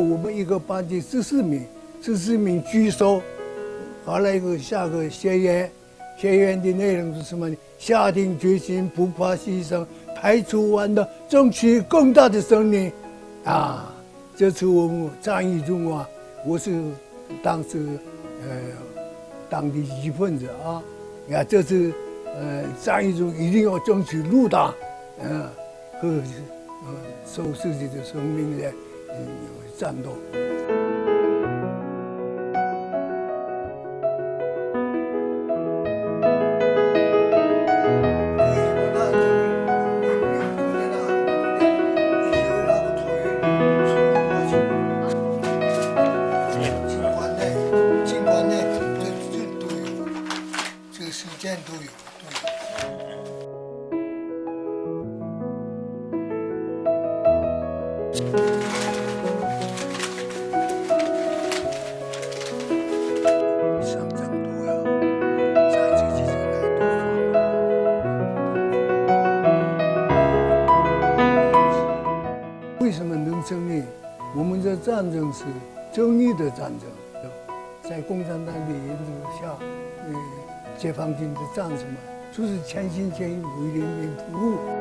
我们一个班级14名举手，后来下个协言的内容是什么呢？下定决心，不怕牺牲，排除万难，争取更大的胜利。啊，这次我们战役中啊，我是当时当的一份子啊。你看这次战役中一定要争取入党，和受自己的生命来战斗。时间都有，上场都要在这几天来都放。为什么能胜利？我们的战争是正义的战争，在共产党的引导下，解放军的战士们就是全心全意为人民服务。